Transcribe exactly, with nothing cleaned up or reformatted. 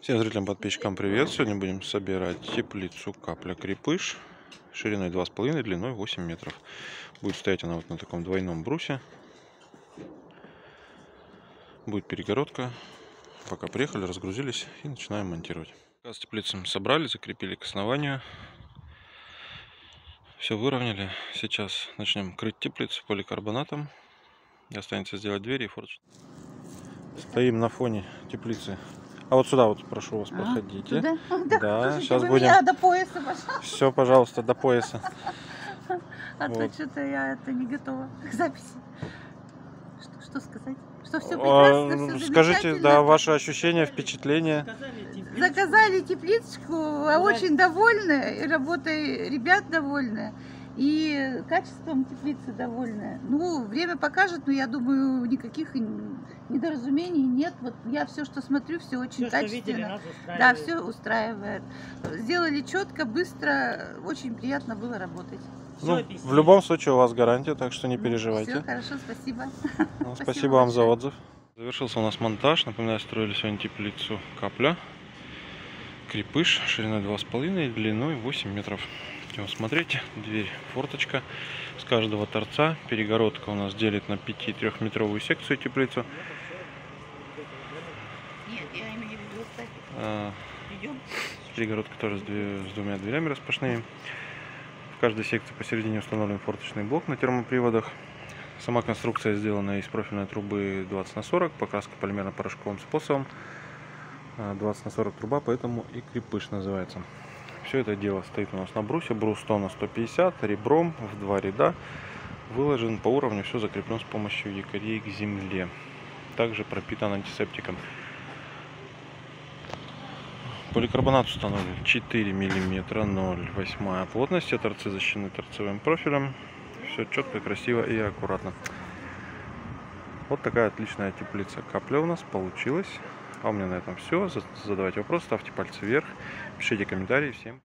Всем зрителям, подписчикам привет! Сегодня будем собирать теплицу Капля Крепыш шириной два с половиной, длиной восемь метров. Будет стоять она вот на таком двойном брусе. Будет перегородка. Пока приехали, разгрузились и начинаем монтировать. С теплицей собрали, закрепили к основанию. Все выровняли. Сейчас начнем крыть теплицу поликарбонатом. Останется сделать двери и форточку. Стоим на фоне теплицы. А вот сюда вот, прошу вас, проходите. А, да, да сейчас будем. До пояса, пожалуйста. Все, пожалуйста, до пояса. А вот. то что-то я это не готова к записи. Что, что сказать? Что все прекрасно, а, все скажите, да, ваши ощущения, впечатления. Заказали тепличку, очень довольны, и работой ребят довольны, и качеством теплицы довольны. Ну, время покажет, но я думаю, никаких недоразумений нет. Вот я все, что смотрю, все очень все, качественно. Видели, да, все устраивает. Сделали четко, быстро, очень приятно было работать. Ну, в любом случае у вас гарантия, так что не переживайте. Все хорошо, спасибо. Ну, спасибо, спасибо вам за отзыв. Завершился у нас монтаж. Напоминаю, строили сегодня теплицу Капля Крепыш шириной два с половиной, длиной восемь метров. Вот, смотрите, дверь, форточка с каждого торца. Перегородка у нас делит на пяти трехметровую секцию теплицу. Нет, я имею в виду, а, перегородка тоже с, две, с двумя дверями распашными. В каждой секции посередине установлен форточный блок на термоприводах. Сама конструкция сделана из профильной трубы двадцать на сорок, покраска полимерно-порошковым способом. двадцать на сорок труба, поэтому и крепыш называется. Все это дело стоит у нас на брусе. Брус сто на сто пятьдесят, ребром в два ряда. Выложен по уровню, все закреплен с помощью якорей к земле. Также пропитан антисептиком. Поликарбонат установлен четыре миллиметра, ноль целых восемь десятых плотности. Торцы защищены торцевым профилем. Все четко, красиво и аккуратно. Вот такая отличная теплица Капля у нас получилась. А у меня на этом все. Задавайте вопросы, ставьте пальцы вверх, пишите комментарии. Всем